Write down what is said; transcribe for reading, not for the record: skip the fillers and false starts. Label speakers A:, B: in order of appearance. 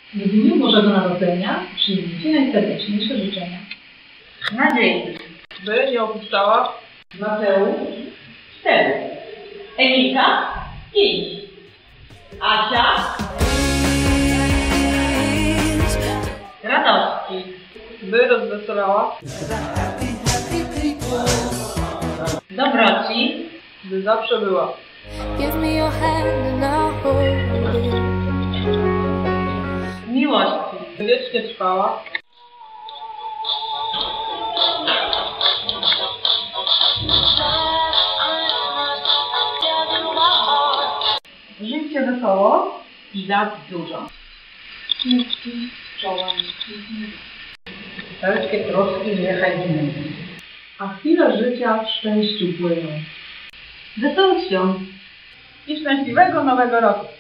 A: W dniu Bożego Narodzenia przyjmijcie najserdeczniejsze życzenia.
B: Nadziei,
C: by nie opuszczała
B: Mateusz 4, Emilka 5, Asia radości,
C: by rozweselała,
B: dobroci,
C: by zawsze była.
D: Give me your hand and I'll hold it.
B: miłości,
C: By wiecznie trwała,
B: żyjcie wesoło i dać dużo. Wszelkie troski niechaj giną.
A: A chwile życia w szczęściu płyną.
B: Wesołych świąt
C: i szczęśliwego Nowego Roku.